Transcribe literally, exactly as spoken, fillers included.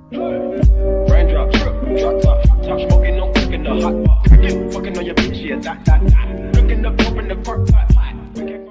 Raindrop, drip, drop top, hot top, smoking, no cooking the hot pot. Fucking on your bitch, yeah, that, that, that. Looking up, open the park, pot, pot.